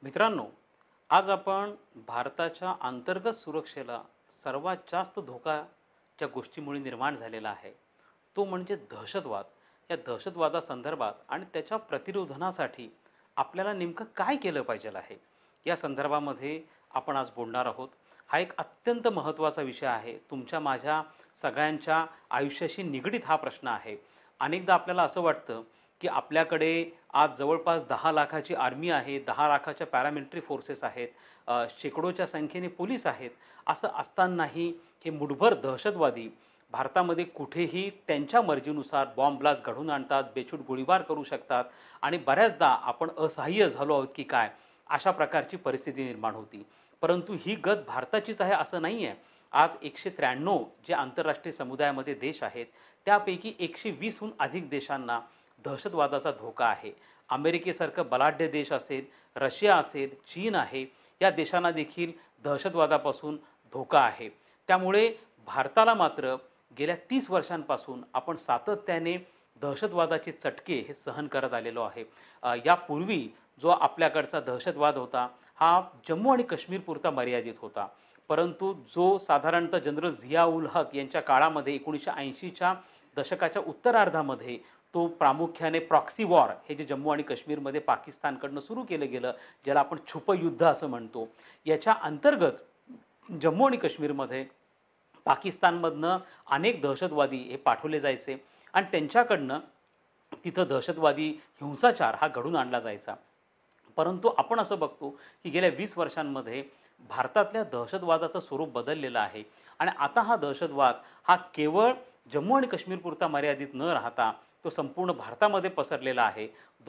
मित्रांनो, आज आपण भारताच्या अंतर्गत सुरक्षेला सर्वात जास्त धोका ज्या गोष्टीमुळे निर्माण झालेला आहे, तो म्हणजे दहशतवाद. या दहशतवादासंदर्भात आणि त्याच्या प्रतिरोधनासाठी आपल्याला नेमकं काय केलं पाहिजे आहे, या संदर्भामध्ये आपण आज बोलणार आहोत. हा एक अत्यंत महत्त्वाचा विषय आहे. तुमच्या माझ्या सगळ्यांच्या आयुष्याशी निगडीत हा प्रश्न आहे. अनेकदा आपल्याला असं वाटतं, की आपल्याकडे आज जवळपास 10 लाखाची आर्मी आहे, 10 लाखाच्या पॅरामिलिटरी फोर्सेस आहेत, शेकडोच्या संख्येने पोलीस आहेत. असं असतानाही हे मुठभर दहशतवादी भारतामध्ये कुठेही त्यांच्या मर्जीनुसार बॉम्ब ब्लास्ट घडवून आणतात, बेछूट गोळीबार करू शकतात आणि बऱ्याचदा आपण असहाय्य झालो आहोत की काय, अशा प्रकारची परिस्थिती निर्माण होती. परंतु ही गत भारताचीच आहे असं नाही आहे. आज 193 जे आंतरराष्ट्रीय समुदायामध्ये देश आहेत, त्यापैकी 120हून अधिक देशांना दहशतवादाचा धोका आहे. अमेरिकेसारखं बलाढ्य देश असेल, रशिया असेल, चीन आहे, या देशांना देखील दहशतवादापासून धोका आहे. त्यामुळे भारताला मात्र गेल्या 30 वर्षांपासून आपण सातत्याने दहशतवादाचे चटके हे सहन करत आलेलो आहे. यापूर्वी जो आपल्याकडचा दहशतवाद होता, हा जम्मू आणि काश्मीरपुरता मर्यादित होता. परंतु जो साधारणतः जनरल झिया उल हक यांच्या काळामध्ये 1980च्या दशकाच्या उत्तरार्धामध्ये तो प्रामुख्याने प्रॉक्सी वॉर हे जे जम्मू आणि काश्मीरमध्ये पाकिस्तानकडनं सुरू केलं गेलं, ज्याला आपण छुपं युद्ध असं म्हणतो, याच्या अंतर्गत जम्मू आणि काश्मीरमध्ये पाकिस्तानमधनं अनेक दहशतवादी हे पाठवले जायचे आणि त्यांच्याकडनं तिथं दहशतवादी हिंसाचार हा घडून आणला जायचा. परंतु आपण असं बघतो की गेल्या 20 वर्षांमध्ये भारतातल्या दहशतवादाचं स्वरूप बदललेलं आहे आणि आता हा दहशतवाद हा केवळ जम्मू आणि काश्मीरपुरता मर्यादित न राहता तो संपूर्ण भारतामध्ये पसरलेला आहे.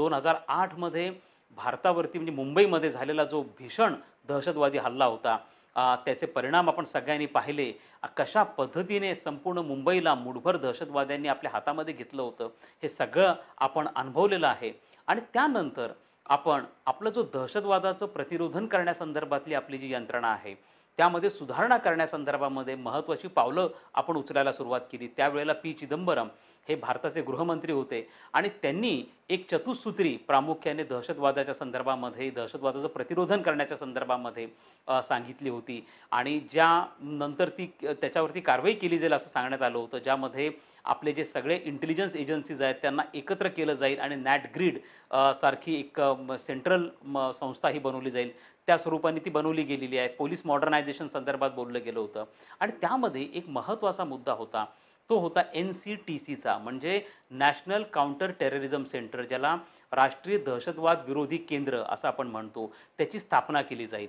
2008 मध्ये भारतावरती म्हणजे मुंबईमध्ये झालेला जो भीषण दहशतवादी हल्ला होता, त्याचे परिणाम आपण सगळ्यांनी पाहिले. कशा पद्धतीने संपूर्ण मुंबईला मुठभर दहशतवाद्यांनी आपल्या हातामध्ये घेतलं होतं, हे सगळं आपण अनुभवलेलं आहे. आणि त्यानंतर आपण आपलं जो दहशतवादाचं प्रतिरोधन करण्यासंदर्भातली आपली जी यंत्रणा आहे, त्यामध्ये सुधारणा करण्यासंदर्भामध्ये महत्त्वाची पावलं आपण उचलायला सुरुवात केली. त्यावेळेला पी चिदंबरम हे भारताचे गृहमंत्री होते आणि त्यांनी एक चतुसूत्री प्रामुख्याने दहशतवादाच्या संदर्भामध्ये, दहशतवादाचं प्रतिरोधन करण्याच्या संदर्भामध्ये सांगितली होती आणि ज्या नंतर त्याच्यावरती कारवाई केली जाईल असं सांगण्यात आलं होतं, ज्यामध्ये आपले जे सगळे इंटेलिजन्स एजन्सीज आहेत त्यांना एकत्र केलं जाईल आणि नॅट ग्रीड सारखी एक सेंट्रल संस्था ही बनवली जाईल. त्या स्वरूपाने ती बनवली गेलेली आहे. पोलीस मॉडर्नायझेशन संदर्भात बोललं गेलं होतं आणि त्यामध्ये एक महत्त्वाचा मुद्दा होता, तो होता NCTCचा, म्हणजे नॅशनल काउंटर टेररिझम सेंटर, ज्याला राष्ट्रीय दहशतवाद विरोधी केंद्र असं आपण म्हणतो. त्याची स्थापना केली जाईल.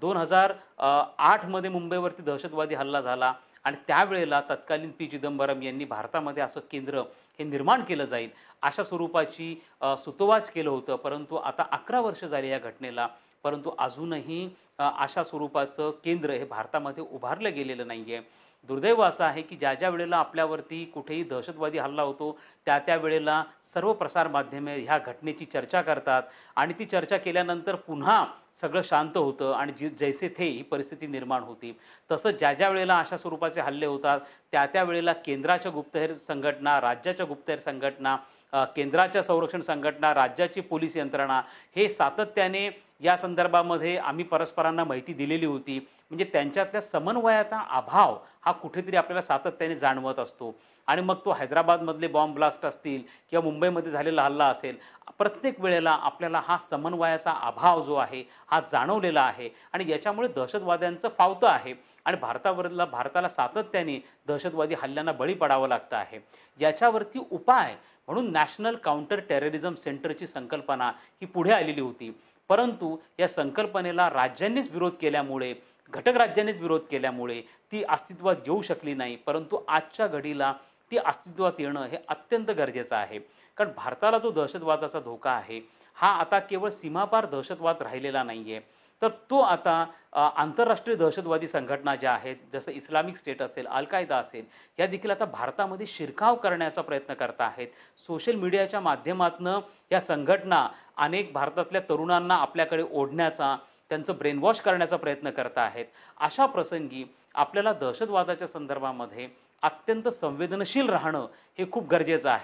2008 मध्ये मुंबईवरती दहशतवादी हल्ला झाला आणि त्यावेळेला तत्कालीन पी चिदंबरम यांनी भारतामध्ये असं केंद्र हे निर्माण केलं जाईल अशा स्वरूपाची सुतोवाच केलं होतं. परंतु आता 11 वर्ष झाली या घटनेला, परंतु अजूनही अशा स्वरूपाचं केंद्र हे भारतामध्ये उभारलं गेलेलं नाही आहे. दुर्दैव असं आहे की ज्या वेळेला आपल्यावरती कुठेही दहशतवादी हल्ला होतो, त्या वेळेला सर्व प्रसार माध्यमे ह्या घटनेची चर्चा करतात आणि ती चर्चा केल्यानंतर पुन्हा सगळं शांत होतं आणि जैसे थे ही परिस्थिती निर्माण होती. तसंच ज्या वेळेला अशा स्वरूपाचे हल्ले होतात, त्या वेळेला केंद्राच्या गुप्तहेर संघटना, राज्याच्या गुप्तहेर संघटना, केंद्राच्या संरक्षण संघटना, राज्याची पोलीस यंत्रणा हे सातत्याने या संदर्भामध्ये आम्ही परस्परांना माहिती दिलेली होती. म्हणजे त्यांच्यातल्या समन्वयाचा अभाव हा कुठेतरी आपल्याला सातत्याने जाणवत असतो. आणि मग तो हैदराबादमधले बॉम्ब ब्लास्ट असतील किंवा मुंबईमध्ये झालेला हल्ला असेल, प्रत्येक वेळेला आपल्याला हा समन्वयाचा अभाव जो आहे हा जाणवलेला आहे आणि याच्यामुळे दहशतवाद्यांचं फावतं आहे आणि भारताला सातत्याने दहशतवादी हल्ल्यांना बळी पडावं लागतं आहे. याच्यावरती उपाय म्हणून नॅशनल काउंटर टेररिझम सेंटरची संकल्पना ही पुढे आलेली होती. परंतु या संकल्पनेला राज्यांनीच विरोध केल्यामुळे, घटक राज्यांनीच विरोध केल्यामुळे ती अस्तित्वात येऊ शकली नाही. परंतु आजच्या घडीला ती अस्तित्वात येणं हे अत्यंत गरजेचं आहे. कारण भारताला जो दहशतवादाचा धोका आहे हा आता केवळ सीमापार दहशतवाद राहिलेला नाही आहे, तर तो आता आंतरराष्ट्रीय दहशतवादी संघटना ज्या आहेत, जसं इस्लामिक स्टेट असेल, अल कायदा असेल, या देखील आता भारतामध्ये शिरकाव करण्याचा प्रयत्न करत आहेत. सोशल मीडियाच्या माध्यमातून या संघटना अनेक भारतातल्या तरुणांना आपल्याकडे ओढण्याचा, त्यांचं ब्रेनवॉश करण्याचा प्रयत्न करत आहेत. अशा प्रसंगी आपल्याला दहशतवादाच्या संदर्भामध्ये अत्यंत संवेदनशील राहणं हे खूप गरजेचं आहे.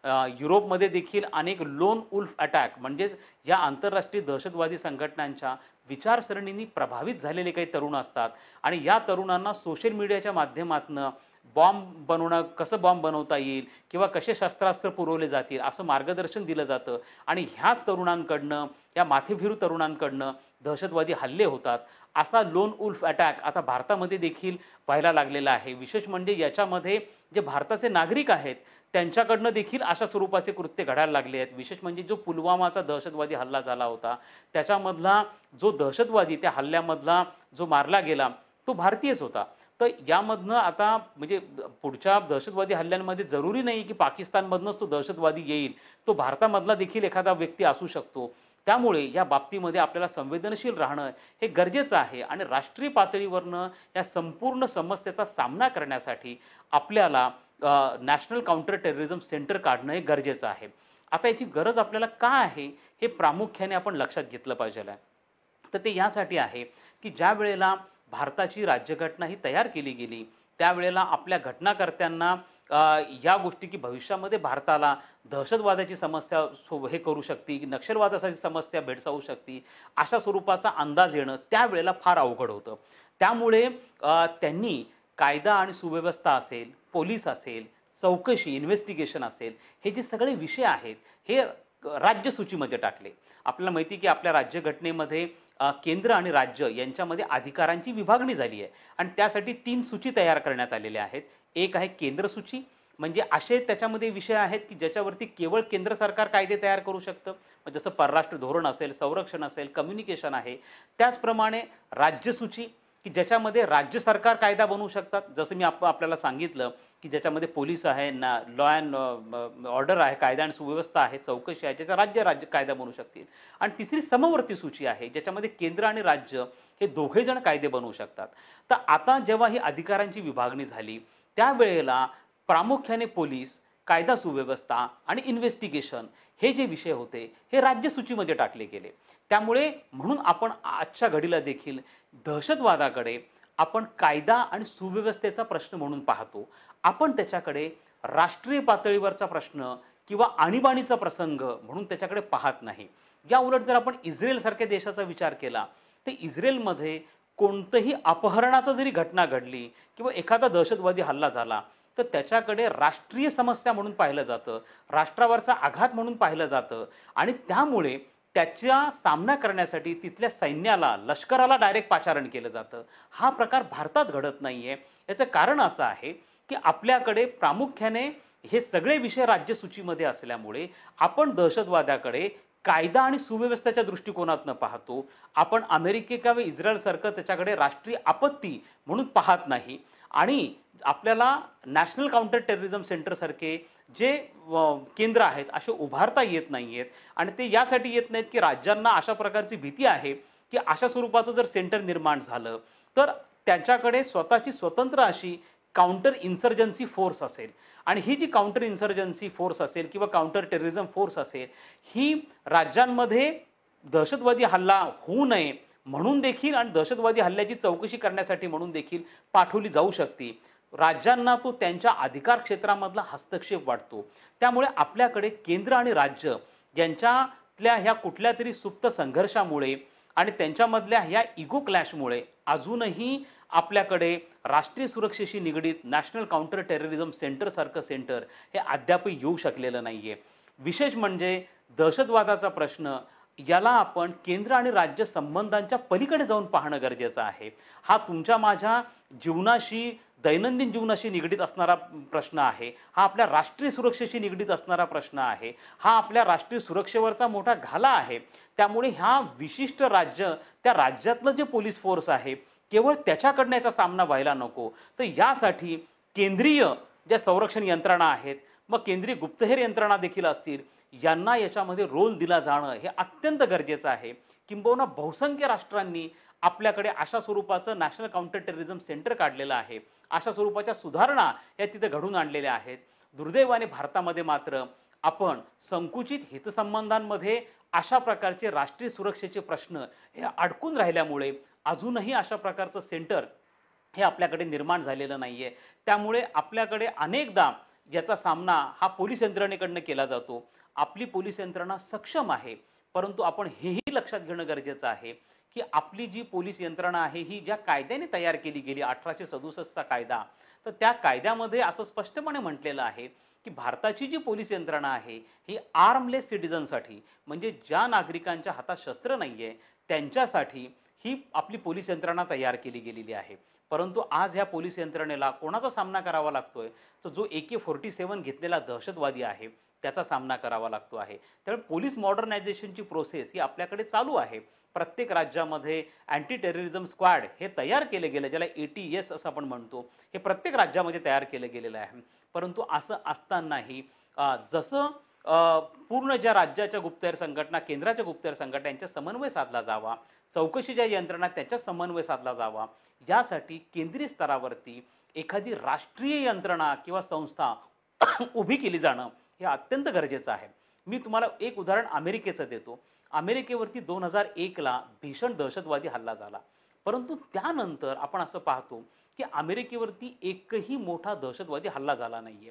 युरोपमध्ये देखील अनेक लोन वुल्फ अटॅक म्हणजेच या आंतरराष्ट्रीय दहशतवादी संघटनांच्या विचारसरणींनी प्रभावित झालेले काही तरुण असतात आणि या तरुणांना सोशल मीडियाच्या माध्यमातून कसं बॉम्ब बनवता येईल किंवा कसे शस्त्रास्त्र पुरवले जातील असं मार्गदर्शन दिलं जातं आणि ह्याच तरुणांकडनं, या माथेफिरू तरुणांकडनं दहशतवादी हल्ले होतात. असा लोन वुल्फ अटॅक आता भारतामध्ये देखील व्हायला लागलेला आहे. विशेष म्हणजे याच्यामध्ये जे भारताचे नागरिक आहेत त्यांच्याकडनं देखील अशा स्वरूपाचे कृत्य घडायला लागले आहेत. विशेष म्हणजे जो पुलवामाचा दहशतवादी हल्ला झाला होता त्याच्यामधला जो दहशतवादी, त्या हल्ल्यामधला जो मारला गेला तो भारतीयच होता. तर यामधनं आता म्हणजे पुढच्या दहशतवादी हल्ल्यांमध्ये जरुरी नाही की पाकिस्तानमधनंच तो दहशतवादी येईल, तो भारतामधला देखील एखादा व्यक्ती असू शकतो. त्यामुळे या बाबतीमध्ये आपल्याला संवेदनशील राहणं हे गरजेचं आहे आणि राष्ट्रीय पातळीवरनं या संपूर्ण समस्येचा सामना करण्यासाठी आपल्याला नॅशनल काउंटर टेररिझम सेंटर काढणं हे गरजेचं आहे. आता याची गरज आपल्याला का आहे हे प्रामुख्याने आपण लक्षात घेतलं पाहिजे आहे. तर ते यासाठी आहे की ज्या वेळेला भारताची राज्यघटना ही तयार केली गेली त्यावेळेला आपल्या घटनाकर्त्यांना या गोष्टी की भविष्यामध्ये भारताला दहशतवादाची समस्या हे करू शकते की नक्षलवादाची समस्या भेडसावू शकते अशा स्वरूपाचा अंदाज येणं त्यावेळेला फार अवघड होतं. त्यामुळे त्यांनी कायदा आणि सुव्यवस्था असेल, पोलीस असेल, चौकशी इन्व्हेस्टिगेशन असेल, हे जे सगळे विषय आहेत हे राज्य सूचीमध्ये टाकले. आपल्याला माहिती की आपल्या राज्यघटनेमध्ये केंद्र आणि राज्य यांच्यामध्ये अधिकारांची विभागणी झाली आहे आणि त्यासाठी 3 सूची तयार करण्यात आलेल्या आहेत. एक आहे केंद्र सूची, म्हणजे असे त्याच्यामध्ये विषय आहेत की ज्याच्यावरती केवळ केंद्र सरकार कायदे तयार करू शकतं, जसं परराष्ट्र धोरण असेल, संरक्षण असेल, कम्युनिकेशन आहे. त्याचप्रमाणे राज्य सूची की ज्याच्यामध्ये राज्य सरकार कायदा बनवू शकतात, जसं मी आपल्याला सांगितलं की ज्याच्यामध्ये पोलीस आहे, लॉ अँड ऑर्डर आहे, कायदा आणि सुव्यवस्था आहे, चौकशी आहे, ज्याचा राज्य कायदा बनवू शकतील. आणि तिसरी समवर्ती सूची आहे ज्याच्यामध्ये केंद्र आणि राज्य हे दोघे जण कायदे बनवू शकतात. तर आता जेव्हा ही अधिकारांची विभागणी झाली त्यावेळेला प्रामुख्याने पोलीस, कायदा सुव्यवस्था आणि इन्व्हेस्टिगेशन हे जे विषय होते हे राज्य सूचीमध्ये टाकले गेले. त्यामुळे म्हणून आपण आजच्या घडीला देखील दहशतवादाकडे आपण कायदा आणि सुव्यवस्थेचा प्रश्न म्हणून पाहतो. आपण त्याच्याकडे राष्ट्रीय पातळीवरचा प्रश्न किंवा आणीबाणीचा प्रसंग म्हणून त्याच्याकडे पाहत नाही. या उलट जर आपण इस्रायल सारख्या देशाचा विचार केला तर इस्रायलमध्ये कोणतंही अपहरणाचा जरी घटना घडली किंवा एखादा दहशतवादी हल्ला झाला तर त्याच्याकडे राष्ट्रीय समस्या म्हणून पाहिलं जातं, राष्ट्रावरचा आघात म्हणून पाहिलं जातं आणि त्यामुळे त्याचा सामना करण्यासाठी तिथल्या सैन्याला, लष्कराला डायरेक्ट पाचारण केलं जातं. हा प्रकार भारतात घडत नाहीये. याचं कारण असं आहे की आपल्याकडे प्रामुख्याने हे सगळे विषय राज्य सूचीमध्ये असल्यामुळे आपण दहशतवादाकडे कायदा आणि सुव्यवस्थेच्या दृष्टिकोनातून पाहतो. आपण अमेरिका किंवा इस्रायल सारखं त्याच्याकडे राष्ट्रीय आपत्ती म्हणून पाहत नाही आणि आपल्याला नॅशनल काउंटर टेररिझम सेंटर सारखे जे केंद्र आहेत असे उभारता येत नाहीयेत आणि ते यासाठी येत नाहीत की राज्यांना अशा प्रकारची भीती आहे की अशा स्वरूपाचं जर सेंटर निर्माण झालं तर त्यांच्याकडे स्वतःची स्वतंत्र अशी काउंटर इन्सर्जन्सी फोर्स असेल आणि ही जी काउंटर इन्सर्जन्सी फोर्स असेल किंवा काउंटर टेररिझम फोर्स असेल ही राज्यांमध्ये दहशतवादी हल्ला होऊ नये म्हणून देखील आणि दहशतवादी हल्ल्याची चौकशी करण्यासाठी म्हणून देखील पाठवली जाऊ शकते. राज्यांना तो त्यांच्या अधिकार क्षेत्रामधला हस्तक्षेप वाटतो. त्यामुळे आपल्याकडे केंद्र आणि राज्य यांच्यातल्या ह्या कुठल्या तरी सुप्त संघर्षामुळे आणि त्यांच्यामधल्या ह्या इगो क्लॅशमुळे अजूनही आपल्याकडे राष्ट्रीय सुरक्षेशी निगडीत नॅशनल काउंटर टेररिझम सेंटर सारखं सेंटर हे अद्याप येऊ शकलेलं नाहीये. विशेष म्हणजे दहशतवादाचा प्रश्न याला आपण केंद्र आणि राज्य संबंधांच्या पलीकडे जाऊन पाहणं गरजेचं आहे. हा तुमच्या माझ्या जीवनाशी, दैनंदिन जीवनाशी निगडीत असणारा प्रश्न आहे. हा आपल्या राष्ट्रीय सुरक्षेशी निगडीत असणारा प्रश्न आहे. हा आपल्या राष्ट्रीय सुरक्षेवरचा मोठा घाला आहे. त्यामुळे ह्या विशिष्ट राज्य, त्या राज्यातलं जे पोलीस फोर्स आहे केवळ त्याच्याकडनं याचा सामना व्हायला नको. तर यासाठी केंद्रीय ज्या संरक्षण यंत्रणा आहेत, मग केंद्रीय गुप्तहेर यंत्रणा देखील असतील, यांना याच्यामध्ये रोल दिला जाणं हे अत्यंत गरजेचं आहे. किंबहुना बहुसंख्य राष्ट्रांनी आपल्याकडे अशा स्वरूपाचं नॅशनल काउंटर टेररिझम सेंटर काढलेलं आहे. अशा स्वरूपाच्या सुधारणा या तिथे घडून आणलेल्या आहेत. दुर्दैवाने भारतामध्ये मात्र आपण संकुचित हितसंबंधांमध्ये अशा प्रकारचे राष्ट्रीय सुरक्षेचे प्रश्न हे अडकून राहिल्यामुळे अजूनही अशा प्रकारचं सेंटर हे आपल्याकडे निर्माण झालेलं नाहीये. त्यामुळे आपल्याकडे अनेकदा याचा सामना हा पोलीस यंत्रणेकडनं केला जातो. आपली पोलीस यंत्रणा सक्षम आहे, परंतु आपण हेही लक्षात घेणं गरजेचं आहे, की आपली जी पोलीस यंत्रणा आहे ही ज्या कायद्याने तयार केली गेली 1867 चा कायदा, तर त्या कायद्यामध्ये असं स्पष्टपणे म्हटलेलं आहे, की भारताची जी पोलीस यंत्रणा आहे ही आर्मलेस सिटिझनसाठी, म्हणजे ज्या नागरिकांच्या हातात शस्त्र नाहीये त्यांच्यासाठी ही आपली पोलीस यंत्रणा तयार केली गेलेली आहे. परंतु आज ह्या पोलीस यंत्रणेला कोणाचा सामना करावा लागतोय? तर जो AK-47 घेतलेला दहशतवादी आहे त्याचा सामना करावा लागतो आहे. त्यामुळे पोलीस मॉडर्नायझेशनची प्रोसेस ही आपल्याकडे चालू आहे. प्रत्येक राज्यामध्ये अँटी टेररिझम स्क्वॉड हे तयार केले गेले, ज्याला ATS असं आपण म्हणतो, हे प्रत्येक राज्यामध्ये तयार केलं गेलेलं आहे. परंतु असं असतानाही जसं पूर्ण ज्या राज्याच्या गुप्तहेर संघटना, केंद्राच्या गुप्तहेर संघटना यांचा समन्वय साधला जावा, चौकशीच्या यंत्रणा त्याच्या समन्वय साधला जावा, यासाठी केंद्रीय स्तरावरती एखादी राष्ट्रीय यंत्रणा किंवा संस्था उभी केली जाणं हे अत्यंत गरजेचं आहे. मी तुम्हाला एक उदाहरण अमेरिकेचं देतो. अमेरिकेवरती 2001 ला भीषण दहशतवादी हल्ला झाला. परंतु त्यानंतर आपण असं पाहतो की अमेरिकेवरती एकही मोठा दहशतवादी हल्ला झाला नाहीये.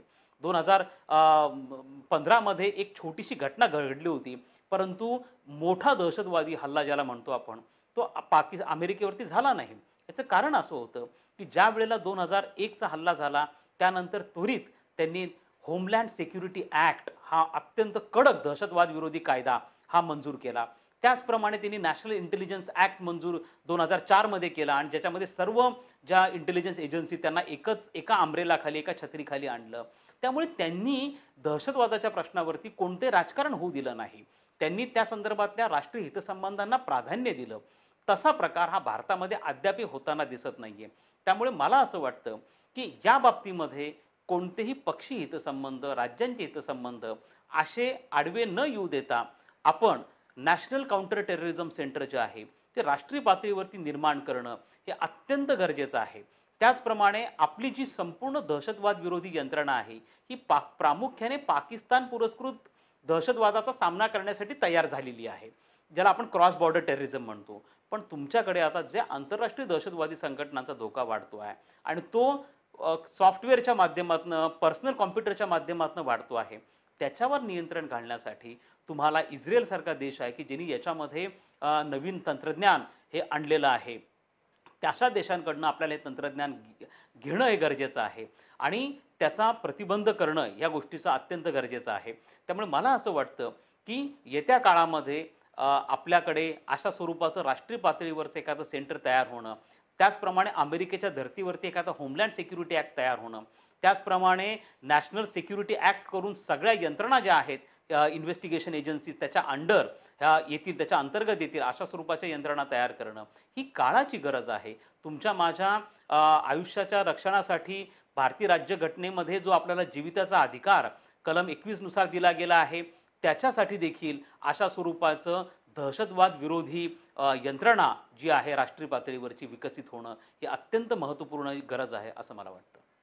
2015 मध्ये एक छोटीशी घटना घडली होती, परंतु मोठा दहशतवादी हल्ला ज्याला म्हणतो आपण, तो अमेरिकेवरती झाला नाही. याचं कारण असं होतं की ज्या वेळेला 2001 चा हल्ला झाला त्यानंतर त्वरित त्यांनी होमलँड सिक्युरिटी ऍक्ट हा अत्यंत कडक दहशतवाद विरोधी कायदा हा मंजूर केला. त्याचप्रमाणे त्यांनी नॅशनल इंटेलिजन्स ऍक्ट मंजूर 2004 मध्ये केला आणि ज्याच्यामध्ये सर्व ज्या इंटेलिजन्स एजन्सी त्यांना एका अम्ब्रेलाखाली, एका छत्रीखाली आणलं. त्यामुळे त्यांनी दहशतवादाच्या प्रश्नावरती कोणते राजकारण होऊ दिलं नाही. त्यांनी त्या संदर्भातल्या राष्ट्रीय हितसंबंधांना प्राधान्य दिलं. तसा प्रकार हा भारतामध्ये अद्याप होताना दिसत नाहीये. त्यामुळे मला असं वाटतं की या बाबतीमध्ये कोणतेही पक्षी हितसंबंध, राज्यांचे हितसंबंध असे आडवे न येऊ देता आपण नॅशनल काउंटर टेररिझम सेंटर जे आहे ते राष्ट्रीय पातळीवरती निर्माण करणं हे अत्यंत गरजेचं आहे. त्याचप्रमाणे आपली जी संपूर्ण दहशतवाद विरोधी यंत्रणा आहे ही प्रामुख्याने पाकिस्तान पुरस्कृत दहशतवादाचा सामना करण्यासाठी तयार झालेली आहे, ज्याला आपण क्रॉस बॉर्डर टेररिझम म्हणतो. पण तुमच्याकडे आता जे आंतरराष्ट्रीय दहशतवादी संघटनांचा धोका वाढतो आहे आणि तो सॉफ्टवेअरच्या माध्यमातून, पर्सनल कॉम्प्युटरच्या माध्यमातून वाढतो आहे, त्याच्यावर नियंत्रण घालण्यासाठी तुम्हाला इस्रायल सारखा देश आहे की ज्यांनी याच्यामध्ये नवीन तंत्रज्ञान हे आणलेलं आहे, त्याशा देशांकडनं आपल्याला हे तंत्रज्ञान घेणं हे गरजेचं आहे आणि त्याचा प्रतिबंध करणं या गोष्टीचं अत्यंत गरजेचं आहे. त्यामुळे मला असं वाटतं की येत्या काळामध्ये आपल्याकडे अशा स्वरूपाचं राष्ट्रीय पातळीवरचं एखादं सेंटर तयार होणं, त्याचप्रमाणे अमेरिकेच्या धर्तीवरती एखादा होमलँड सिक्युरिटी ऍक्ट तयार होणं, त्याचप्रमाणे नॅशनल सिक्युरिटी ऍक्ट करून सगळ्या यंत्रणा ज्या आहेत, इन्व्हेस्टिगेशन एजन्सीज त्याच्या अंडर येतील, त्याच्या अंतर्गत येतील अशा स्वरूपाच्या यंत्रणा तयार करणं ही काळाची गरज आहे. तुमच्या माझ्या आयुष्याच्या रक्षणासाठी भारतीय राज्यघटनेमध्ये जो आपल्याला जीविताचा अधिकार कलम 21 नुसार दिला गेला आहे, त्याच्यासाठी देखील अशा स्वरूपाचं दहशतवाद विरोधी यंत्रणा जी आहे राष्ट्रीय पातळीवरची विकसित होणं ही अत्यंत महत्त्वपूर्ण गरज आहे असं मला वाटतं.